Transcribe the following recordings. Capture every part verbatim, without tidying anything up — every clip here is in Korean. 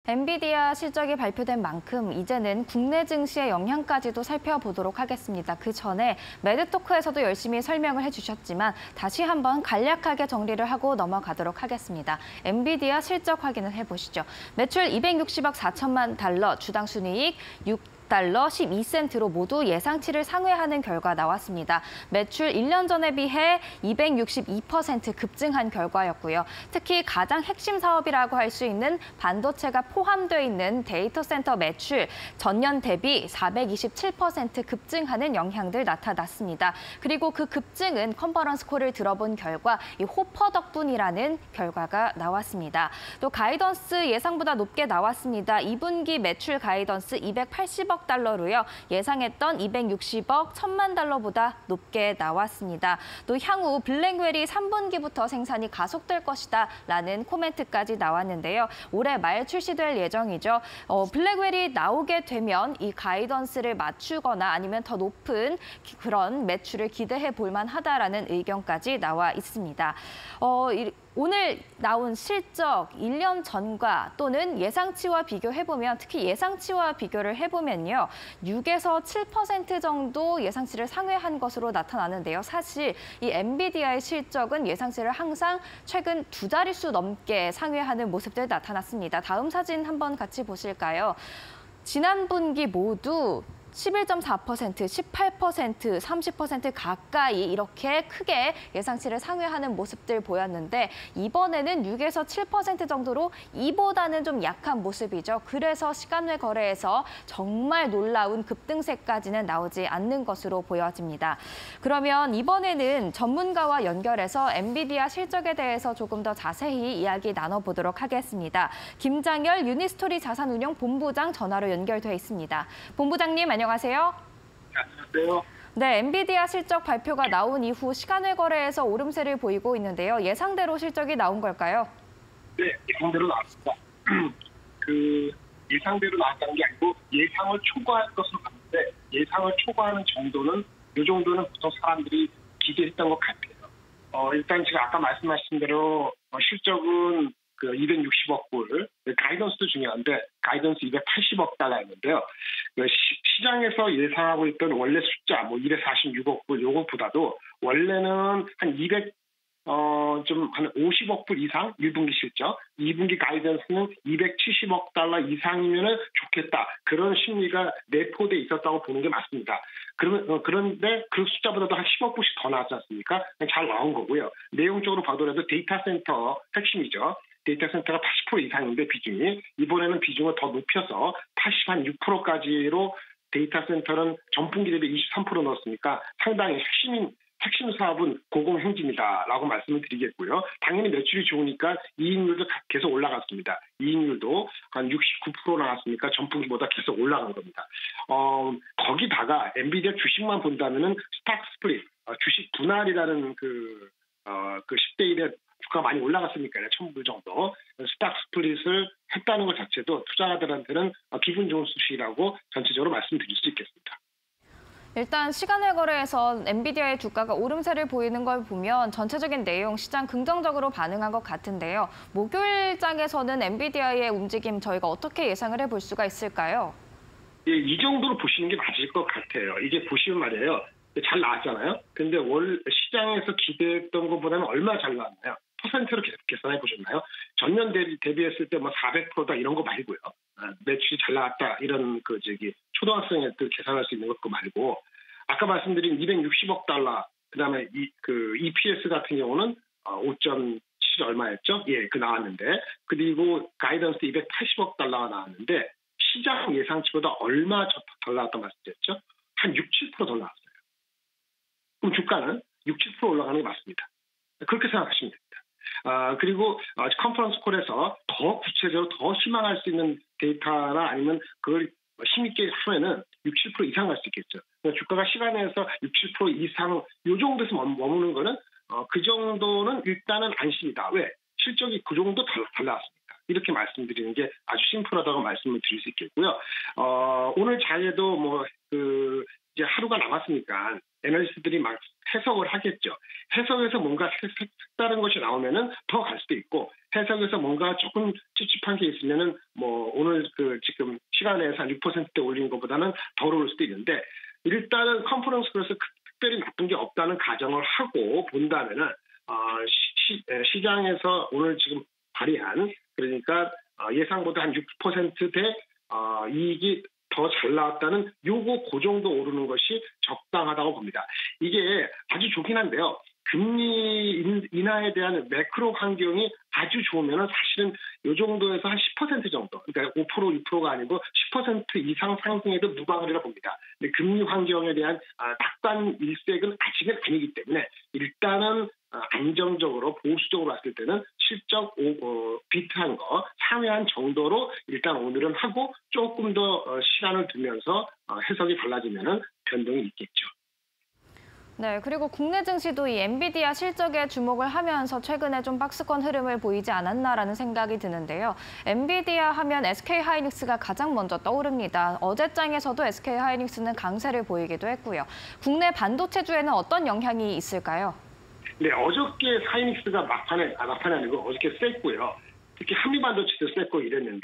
엔비디아 실적이 발표된 만큼 이제는 국내 증시의 영향까지도 살펴보도록 하겠습니다. 그 전에 매드토크에서도 열심히 설명을 해주셨지만 다시 한번 간략하게 정리를 하고 넘어가도록 하겠습니다. 엔비디아 실적 확인을 해보시죠. 매출 이백육십억 사천만 달러, 주당 순이익 육 달러 십이 센트로 모두 예상치를 상회하는 결과 나왔습니다. 매출 일 년 전에 비해 이백육십이 퍼센트 급증한 결과였고요. 특히 가장 핵심 사업이라고 할 수 있는 반도체가 포함되어 있는 데이터 센터 매출 전년 대비 사백이십칠 퍼센트 급증하는 영향들 나타났습니다. 그리고 그 급증은 컨퍼런스 콜을 들어본 결과 이 호퍼 덕분이라는 결과가 나왔습니다. 또 가이던스 예상보다 높게 나왔습니다. 이 분기 매출 가이던스 이백팔십억 달러로요. 예상했던 이백육십억 천만 달러보다 높게 나왔습니다. 또 향후 블랙웰이 삼 분기부터 생산이 가속될 것이다 라는 코멘트까지 나왔는데요. 올해 말 출시될 예정이죠. 어, 블랙웰이 나오게 되면 이 가이던스를 맞추거나 아니면 더 높은 그런 매출을 기대해 볼 만하다라는 의견까지 나와 있습니다. 어, 이, 오늘 나온 실적 일 년 전과 또는 예상치와 비교해보면 특히 예상치와 비교를 해보면요. 육에서 칠 퍼센트 정도 예상치를 상회한 것으로 나타나는데요. 사실 이 엔비디아의 실적은 예상치를 항상 최근 두 자릿수 넘게 상회하는 모습들 나타났습니다. 다음 사진 한번 같이 보실까요? 지난 분기 모두 십일 점 사 퍼센트, 십팔 퍼센트, 삼십 퍼센트 가까이 이렇게 크게 예상치를 상회하는 모습들 보였는데 이번에는 육에서 칠 퍼센트 정도로 이보다는 좀 약한 모습이죠. 그래서 시간외 거래에서 정말 놀라운 급등세까지는 나오지 않는 것으로 보여집니다. 그러면 이번에는 전문가와 연결해서 엔비디아 실적에 대해서 조금 더 자세히 이야기 나눠보도록 하겠습니다. 김장열 유니스토리 자산운용 본부장 전화로 연결돼 있습니다. 본부장님 안녕하세요. 안녕하세요. 안녕하세요. 네, 엔비디아 실적 발표가 나온 이후 시간외 거래에서 오름세를 보이고 있는데요. 예상대로 실적이 나온 걸까요? 네, 예상대로 나왔습니다. 그 예상대로 나왔다는 게 아니고 예상을 초과할 것으로 봤는데 예상을 초과하는 정도는 이 정도는 보통 사람들이 기대했던 것 같아요. 어, 일단 제가 아까 말씀하신 대로 어, 실적은 그 이백육십억 불, 가이던스도 중요한데 가이던스 이백팔십억 달러였는데요. 그 시, 장에서 예상하고 있던 원래 숫자 뭐 이백사십육억 불 요것보다도 원래는 한 이백 어, 좀 한 오십억 불 이상 일 분기 실적, 이 분기 가이던스는 이백칠십억 달러 이상이면 좋겠다. 그런 심리가 내포돼 있었다고 보는 게 맞습니다. 그러면, 어, 그런데 그 숫자보다도 한 십억 불씩 더 나왔지 않습니까? 잘 나온 거고요. 내용적으로 봐더라도 데이터 센터 핵심이죠. 데이터 센터가 팔십 퍼센트 이상인데 비중이 이번에는 비중을 더 높여서 팔십육 퍼센트까지로 데이터 센터는 전분기 대비 이십삼 퍼센트 넣었으니까 상당히 핵심 핵심 사업은 고공행진이다라고 말씀을 드리겠고요. 당연히 매출이 좋으니까 이익률도 계속 올라갔습니다. 이익률도 한 육십구 퍼센트 나왔으니까 전분기보다 계속 올라간 겁니다. 어, 거기다가 엔비디아 주식만 본다면은 스탁 스플릿, 어, 주식 분할이라는 그, 어, 그 십 대 일에 주가가 많이 올라갔으니까요. 천 불 정도. 스탁 스플릿을 했다는 것 자체도 투자자들한테는 기분 좋은 소식이라고 전체적으로 말씀드릴 수 있겠습니다. 일단 시간외 거래에서 엔비디아의 주가가 오름세를 보이는 걸 보면 전체적인 내용 시장 긍정적으로 반응한 것 같은데요. 목요일장에서는 엔비디아의 움직임 저희가 어떻게 예상을 해볼 수가 있을까요? 예, 이 정도로 보시는 게 맞을 것 같아요. 이게 보시면 말이에요. 잘 나왔잖아요. 근데 월 시장에서 기대했던 것보다는 얼마 잘 나왔나요? 퍼센트로 계산해 보셨나요? 전년 대비, 대비했을 때 뭐 사백 퍼센트다 이런 거 말고요. 아, 매출이 잘 나왔다 이런 그 저기 초등학생들 계산할 수 있는 것 말고 아까 말씀드린 이백육십억 달러 그다음에 이 그 이피에스 같은 경우는 오 점 칠 얼마였죠? 예, 그 나왔는데 그리고 가이던스 이백팔십억 달러가 나왔는데 시장 예상치보다 얼마 더 나왔다고 말씀드렸죠? 한 육, 칠 퍼센트 더 나왔어요. 그럼 주가는 육, 칠 퍼센트 올라가는 게 맞습니다. 그렇게 생각하시면 됩니다. 아, 그리고 아, 컨퍼런스 콜에서 더 구체적으로 더 희망할 수 있는 데이터나 아니면 그걸 힘있게 하면은 육, 칠 퍼센트 이상 갈 수 있겠죠. 그러니까 주가가 시간에서 육, 칠 퍼센트 이상 이 정도에서 머무는 거는 어, 그 정도는 일단은 안심이다. 왜? 실적이 그 정도 달, 달라왔습니다. 이렇게 말씀드리는 게 아주 심플하다고 말씀을 드릴 수 있겠고요. 어, 오늘 자리에도 뭐 그 이제 하루가 남았으니까 애널리스트들이 막 해석을 하겠죠. 해석에서 뭔가 색- 색- 색다른 것이 나오면은 더 갈 수도 있고, 해석에서 뭔가 조금 찝찝한 게 있으면은 뭐 오늘 그 지금 시간 내에서 한 육 퍼센트대 올린 것보다는 덜 오를 수도 있는데, 일단은 컨퍼런스 콜에서 특별히 나쁜 게 없다는 가정을 하고 본다면은 어, 시, 시, 에, 시장에서 오늘 지금 발휘한, 그러니까 어, 예상보다 한 육 퍼센트대 어, 이익이 더 잘 나왔다는 요거 그 정도 오르는 것이 적당하다고 봅니다. 이게 아주 좋긴 한데요. 금리 인- 인하에 대한 매크로 환경이 아주 좋으면 사실은 이 정도에서 한 십 퍼센트 정도, 그러니까 오 퍼센트, 육 퍼센트가 아니고 십 퍼센트 이상 상승해도 무방하리라 봅니다. 근데 금리 환경에 대한 아, 낙관 일색은 아직은 아니기 때문에 일단은 아, 안정적으로 보수적으로 봤을 때는 실적 오, 어, 비트한 거 상회한 정도로 일단 오늘은 하고 조금 더 어, 시간을 두면서 어, 해석이 달라지면은 변동이 있겠죠. 네, 그리고 국내 증시도 이 엔비디아 실적에 주목을 하면서 최근에 좀 박스권 흐름을 보이지 않았나라는 생각이 드는데요. 엔비디아 하면 에스케이하이닉스가 가장 먼저 떠오릅니다. 어제장에서도 에스케이하이닉스는 강세를 보이기도 했고요. 국내 반도체주에는 어떤 영향이 있을까요? 네, 어저께 하이닉스가 막판에, 아, 막판이 아니고 어저께 셌고요. 특히 한미반도체도 셌고 이랬는데,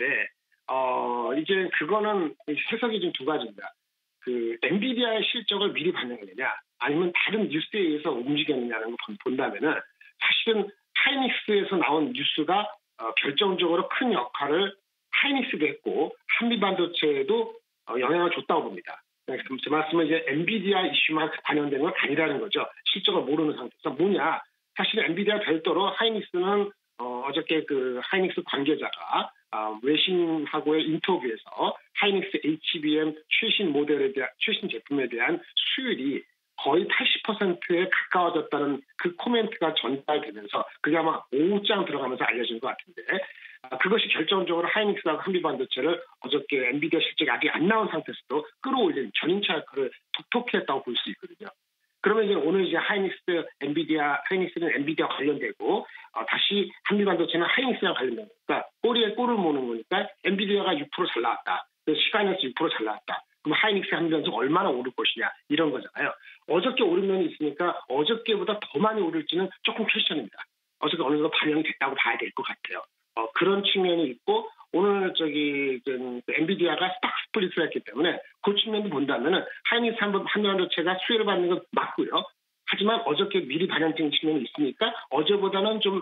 어, 이제 그거는 해석이 좀 두 가지입니다. 그, 엔비디아의 실적을 미리 반영했느냐, 아니면 다른 뉴스에 의해서 움직였느냐는 걸 본다면은, 사실은 하이닉스에서 나온 뉴스가 어, 결정적으로 큰 역할을 하이닉스도 했고, 한미반도체에도 어, 영향을 줬다고 봅니다. 제 말씀은 이제 엔비디아 이슈만 반영된 건 아니라는 거죠. 실적을 모르는 상태에서 뭐냐. 사실 엔비디아 별도로 하이닉스는 어, 어저께 그 하이닉스 관계자가 어, 외신하고의 인터뷰에서 하이닉스 에이치비엠 최신 모델에 대한 최신 제품에 대한 수율이 거의 팔십 퍼센트에 가까워졌다는 그 코멘트가 전달되면서 그게 아마 오후 장 들어가면서 알려진 것 같은데, 아, 그것이 결정적으로 하이닉스하고 한미반도체를 어저께 엔비디아 실적이 아직 안 나온 상태에서도 끌어올린 전인차 역할을 톡톡히 했다고 볼 수 있거든요. 그러면 이제 오늘 이제 하이닉스, 엔비디아, 하이닉스는 엔비디아 관련되고 어, 다시 한미반도체는 하이닉스랑 관련된 거니까 꼬리에 꼬를 모는 거니까 엔비디아가 육 퍼센트 잘 나왔다. 시간에서 육 퍼센트 잘 나왔다. 그럼 하이닉스 한미반도체 얼마나 오를 것이냐 이런 거잖아요. 어저께 오른 면이 있으니까 어저께보다 더 많이 오를지는 조금 퀘스천입니다. 어저께 어느 정도 반영이 됐다고 봐야 될 것 같아요. 어, 그런 측면이 있고 오늘 저기 그 엔비디아가 스탁 스플릿을 했기 때문에 그 측면도 본다면은 하이닉스 한미반도체가 수혜를 받는 건 맞고요. 하지만 어저께 미리 반영된 측면이 있으니까 어제보다는 좀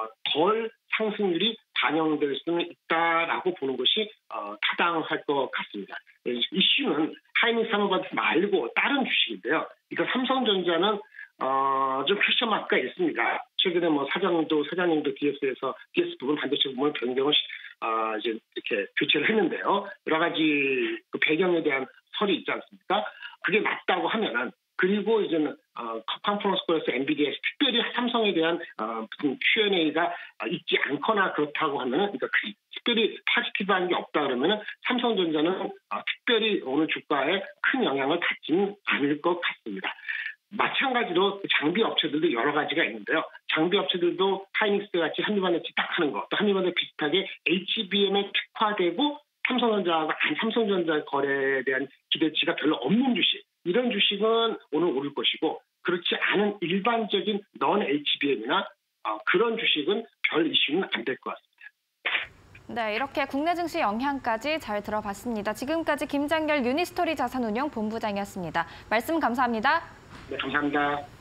덜 상승률이 반영될 수는 있다라고 보는 것이 어, 타당할 것 같습니다. 이슈는 하이닉스 한미반도체 말고 다른 주식인데요. 그러니까 삼성전자는 어, 좀 퀘스천 마크가 있습니다. 최근에 뭐 사장도 사장님도 디에스에서 디에스 부분 반도체 부분 변경을 어, 이제 이렇게 교체를 했는데요. 여러 가지 그 배경에 대한 설이 있지 않습니까? 그게 맞다고 하면은 그리고 이제는 어, 컨퍼런스 콜에서 엔비디아 특별히 삼성에 대한 어, 무슨 큐 앤 에이가 있지 않거나 그렇다고 하면은 그러니까 특별히 포지티브한 게 없다 그러면은 삼성전자는 어, 특별히 오늘 주가에 큰 영향을 받지는 않을 것 같습니다. 마찬가지로 장비 업체들도 여러 가지가 있는데요. 장비 업체들도 하이닉스 같이 한미반도체 딱 하는 거, 또 한미반도체 비슷하게 에이치비엠에 특화되고 삼성전자가 삼성전자 거래에 대한 기대치가 별로 없는 주식, 이런 주식은 오늘 오를 것이고 그렇지 않은 일반적인 넌 에이치비엠이나 어, 그런 주식은 별 이슈는 안 될 것 같습니다. 네, 이렇게 국내 증시 영향까지 잘 들어봤습니다. 지금까지 김장렬 유니스토리 자산운용 본부장이었습니다. 말씀 감사합니다. 네, 감사합니다.